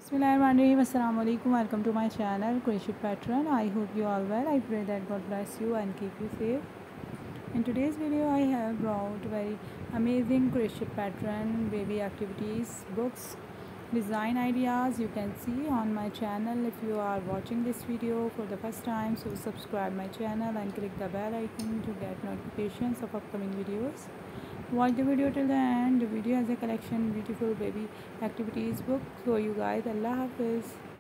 Bismillahirrahmanirrahim. Assalamu alaikum. Welcome to my channel Crochet Pattern. I hope you all well. I pray that God bless you and keep you safe. In today's video I have brought very amazing crochet pattern, baby activities, books, design ideas you can see on my channel. If you are watching this video for the first time, so subscribe my channel and click the bell icon to get notifications of upcoming videos. Watch the video till the end. The video has a collection beautiful baby activities book for you guys. Allah Hafiz.